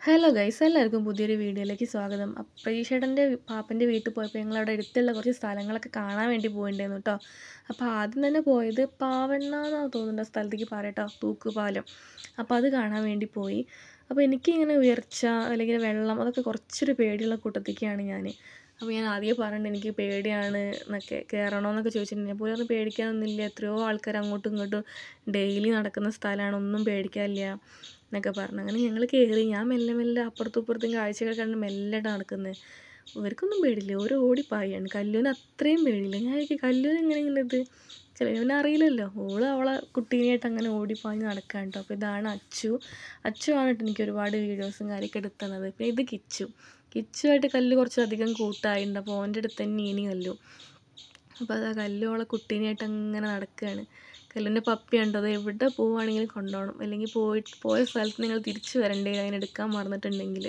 Hello guys, എല്ലാവർക്കും പുതിയൊരു വീഡിയോയിലേക്ക് സ്വാഗതം. പ്രതീക്ഷേട്ടൻ്റെ പാപ്പൻ്റെ വീട്ടിൽ പോയപ്പോൾ ഞങ്ങളവിടെ അടുത്തുള്ള കുറച്ച് സ്ഥലങ്ങളൊക്കെ കാണാൻ വേണ്ടി പോയിട്ടുണ്ടായിരുന്നു കേട്ടോ. അപ്പോൾ ആദ്യം തന്നെ പോയത് പാവണ്ണ എന്നാണ് തോന്നുന്നുണ്ട് ആ സ്ഥലത്തേക്ക് പറയട്ടോ, തൂക്കുപാലം. അപ്പോൾ അത് കാണാൻ വേണ്ടി പോയി. അപ്പോൾ എനിക്കിങ്ങനെ ഉയർച്ച അല്ലെങ്കിൽ വെള്ളം അതൊക്കെ കുറച്ചൊരു പേടിയുള്ള കൂട്ടത്തേക്കാണ് ഞാൻ. അപ്പോൾ ഞാൻ ആദ്യം പറഞ്ഞിട്ട് എനിക്ക് പേടിയാണ് എന്നൊക്കെ, കയറണമെന്നൊക്കെ ചോദിച്ചിട്ടുണ്ട്. അപ്പോൾ ഒന്നും പേടിക്കാനൊന്നുമില്ല, എത്രയോ ആൾക്കാർ അങ്ങോട്ടും ഇങ്ങോട്ടും ഡെയിലി നടക്കുന്ന സ്ഥലമാണ്, ഒന്നും പേടിക്കാനില്ല എന്നൊക്കെ പറഞ്ഞു. അങ്ങനെ ഞങ്ങൾ കയറി. ഞാൻ മെല്ലെ മെല്ലെ അപ്പുറത്തും ഇപ്പുറത്തും കാഴ്ചകൾ കണ്ട് മെല്ലെ നടക്കുന്നത്. ഇവർക്കൊന്നും പേടില്ല, ഓരോ ഓടിപ്പായാണ്. കല്ലൂന് അത്രയും പേടിയില്ല. ഞാൻ എനിക്ക് കല്ലൂന് എങ്ങനെ ഇത് ചിലവനെ അറിയില്ലല്ലോ, അവളെ കുട്ടീനെയായിട്ട് അങ്ങനെ ഓടിപ്പാഞ്ഞ് നടക്കാൻ കേട്ടോ. അപ്പോൾ ഇതാണ് അച്ചു ആണ് കേട്ടോ എനിക്ക് ഒരുപാട് വീഡിയോസും കാര്യമൊക്കെ എടുത്തുന്നത്. പിന്നെ ഇത് കിച്ചുമായിട്ട് കല്ല് കുറച്ചധികം കൂട്ടായിട്ടുണ്ട്. അപ്പോൾ ഓൻ്റെ അടുത്ത് തന്നെ ഇനി കല്ലു. അപ്പോൾ അത് ആ കല്ലു അവളെ കുട്ടീനെയായിട്ട് അങ്ങനെ നടക്കുകയാണ്. കല്ലിൻ്റെ പപ്പി ഉണ്ടോ, അത് എവിടെ പോവുകയാണെങ്കിലും കൊണ്ടുപോകണം, അല്ലെങ്കിൽ പോയ സ്ഥലത്ത് നിങ്ങൾ തിരിച്ചു വരണ്ടേ അതിനെടുക്കാൻ മറന്നിട്ടുണ്ടെങ്കിൽ.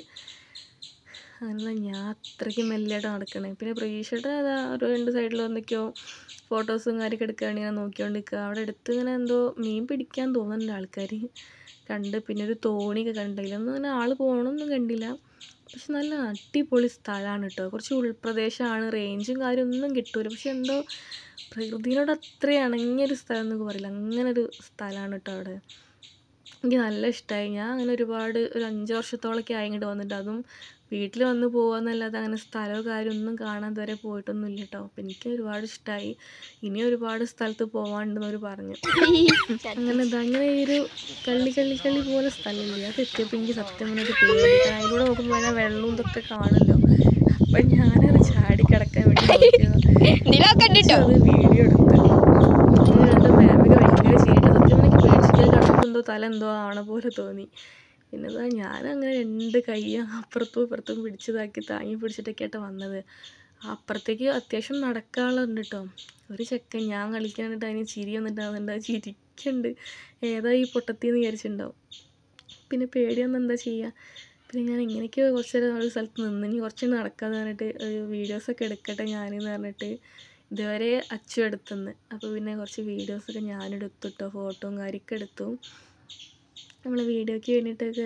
അങ്ങനെ ഞാൻ അത്രയ്ക്ക് മെല്ലെയായിട്ട് നടക്കണേ. പിന്നെ പ്രതീക്ഷയുടെ അതാ ഒരു രണ്ട് സൈഡിൽ എന്തൊക്കെയോ ഫോട്ടോസും കാര്യമൊക്കെ എടുക്കുകയാണെങ്കിൽ ഞാൻ നോക്കിക്കൊണ്ട് നിൽക്കുക. അവിടെ അടുത്ത് ഇങ്ങനെ എന്തോ മീൻ പിടിക്കാൻ തോന്നുന്നുണ്ട് ആൾക്കാർ കണ്ട്. പിന്നെ ഒരു തോണിയൊക്കെ കണ്ടില്ല, ഒന്നും അങ്ങനെ ആൾ പോകണമെന്നും കണ്ടില്ല. പക്ഷെ നല്ല അടിപൊളി സ്ഥലമാണ് കേട്ടോ. കുറച്ച് ഉൾപ്രദേശമാണ്, റേഞ്ചും കാര്യമൊന്നും കിട്ടൂല. പക്ഷെ എന്തോ പ്രകൃതിയോട് അത്രയും ഇണങ്ങിയൊരു സ്ഥലം എന്നൊക്കെ പറയില്ല, അങ്ങനൊരു സ്ഥലമാണ് കേട്ടോ അവിടെ. എനിക്ക് നല്ല ഇഷ്ടമായി. ഞാൻ അങ്ങനെ ഒരു 5 വർഷത്തോളമൊക്കെ ആയി ഇങ്ങോട്ട് വന്നിട്ട്, അതും വീട്ടിൽ വന്ന് പോകുകയെന്നല്ലാതെ അങ്ങനെ സ്ഥലമോ കാര്യമൊന്നും കാണാൻ ഇതുവരെ പോയിട്ടൊന്നുമില്ല കേട്ടോ. അപ്പം എനിക്ക് ഒരുപാട് ഇഷ്ടമായി. ഇനി ഒരുപാട് സ്ഥലത്ത് പോകാനുണ്ടെന്നവർ പറഞ്ഞു. അങ്ങനെ ഈ ഒരു കള്ളി പോലെ സ്ഥലമില്ല, അത് എത്തിയപ്പോൾ എനിക്ക് സത്യം പറഞ്ഞിട്ട് പേടി. അതിലൂടെ നോക്കുമ്പോൾ അതിനെ വെള്ളവും ഇതൊക്കെ കാണുമല്ലോ. അപ്പം ഞാനത് ചാടി കിടക്കാൻ വേണ്ടി നോക്കിയത്, അത് വീഡിയോ എടുത്ത്. മാമിക്ക് ഭയങ്കര ചെയ്തിട്ട് സത്യം എനിക്ക് പേടിച്ചിട്ട് കിടക്കുമ്പോൾ തല എന്തോ ആവണ പോലെ തോന്നി. പിന്നെ ഞാനങ്ങനെ 2 കൈയും അപ്പുറത്തും ഇപ്പുറത്തും പിടിച്ചതാക്കി താങ്ങി പിടിച്ചിട്ടൊക്കെ ആയിട്ട് വന്നത്. അപ്പുറത്തേക്ക് അത്യാവശ്യം നടക്കാനുള്ളത് കേട്ടോ. ഒരു ചെക്കൻ ഞാൻ കളിക്കാനിട്ട് അതിന് ചിരി വന്നിട്ടാകുന്നുണ്ട്, അത് ചിരിക്കുന്നുണ്ട്. ഏതാ ഈ പൊട്ടത്തിന്ന് വിചാരിച്ചിട്ടുണ്ടാവും. പിന്നെ പേടിയൊന്നും എന്താ ചെയ്യുക. പിന്നെ ഞാൻ ഇങ്ങനെയൊക്കെ കുറച്ച് നേരം ഒരു സ്ഥലത്ത് നിന്ന് ഇനി കുറച്ച് നടക്കാമെന്ന് പറഞ്ഞിട്ട് വീഡിയോസൊക്കെ എടുക്കട്ടെ ഞാനെന്ന് പറഞ്ഞിട്ട് ഇതുവരെ അച്ചു എടുത്തുനിന്ന്. അപ്പോൾ പിന്നെ കുറച്ച് വീഡിയോസൊക്കെ ഞാനെടുത്തു കേട്ടോ, ഫോട്ടോയും കാര്യമൊക്കെ എടുത്തു നമ്മൾ വീഡിയോയ്ക്ക് വേണ്ടിയിട്ടൊക്കെ.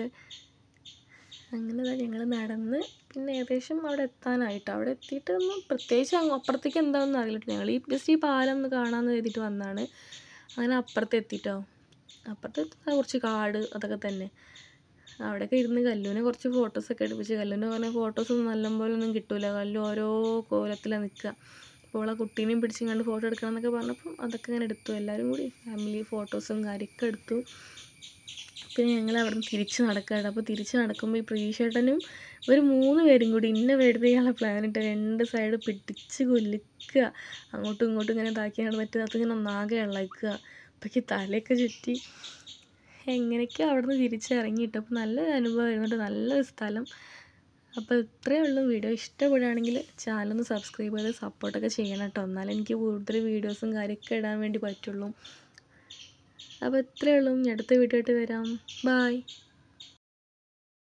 അങ്ങനെ ഞങ്ങൾ നടന്ന് പിന്നെ ഏകദേശം അവിടെ എത്താനായിട്ട്, അവിടെ എത്തിയിട്ടൊന്നും പ്രത്യേകിച്ച് അപ്പുറത്തേക്ക് എന്താണെന്ന് അറിയില്ല. ഞങ്ങൾ ജസ്റ്റ് ഈ പാലം ഒന്ന് കാണാമെന്ന് കരുതിയിട്ട് വന്നതാണ്. അങ്ങനെ അപ്പുറത്ത് എത്തിയിട്ടോ. അപ്പുറത്ത് കുറച്ച് കാട് അതൊക്കെ തന്നെ. അവിടെയൊക്കെ ഇരുന്ന് കല്ലുവിനെ കുറച്ച് ഫോട്ടോസൊക്കെ എടുപ്പിച്ച്. കല്ലുവിൻ്റെ പറഞ്ഞ ഫോട്ടോസൊന്നും നല്ലപോലെ ഒന്നും കിട്ടില്ല, കല്ലു ഓരോ കോലത്തിലാണ് നിൽക്കുക. അപ്പോൾ ആ കുട്ടീനെയും പിടിച്ചും കണ്ട് ഫോട്ടോ എടുക്കണം എന്നൊക്കെ പറഞ്ഞപ്പം അതൊക്കെ ഇങ്ങനെ എടുത്തു. എല്ലാവരും കൂടി ഫാമിലി ഫോട്ടോസും കാര്യമൊക്കെ എടുത്തു. പിന്നെ ഞങ്ങൾ അവിടെ നിന്ന് തിരിച്ച് നടക്കാറുണ്ട്. അപ്പോൾ തിരിച്ച് നടക്കുമ്പോൾ ഈ പ്രതീക്ഷേട്ടനും ഒരു 3 പേരും കൂടി വെറുതെയുള്ള പ്ലാനിട്ട് 2 സൈഡ് പിടിച്ച് കൊല്ലിക്കുക, അങ്ങോട്ടും ഇങ്ങോട്ടും ഇങ്ങനെ ഇതാക്കിയാണ് അതിങ്ങനെ ഒന്നാകെ ഇളക്കുക. അപ്പോഴേക്ക് തലയൊക്കെ ചുറ്റി എങ്ങനെയൊക്കെയോ അവിടെ നിന്ന് തിരിച്ചിറങ്ങിയിട്ട്. അപ്പോൾ നല്ലൊരു അനുഭവമായിരുന്നു, നല്ലൊരു സ്ഥലം. അപ്പോൾ ഇത്രയേ ഉള്ളൂ. വീഡിയോ ഇഷ്ടപ്പെടുകയാണെങ്കിൽ ചാനലൊന്ന് സബ്സ്ക്രൈബ് ചെയ്ത് സപ്പോർട്ടൊക്കെ ചെയ്യണം കേട്ടോ, എന്നാലും എനിക്ക് കൂടുതൽ വീഡിയോസും കാര്യമൊക്കെ ഇടാൻ വേണ്ടി പറ്റുള്ളൂ. അപ്പോൾ ഇത്രയേ ഉള്ളൂ. അടുത്ത വീഡിയോ ആയിട്ട് വരാം. ബായ്.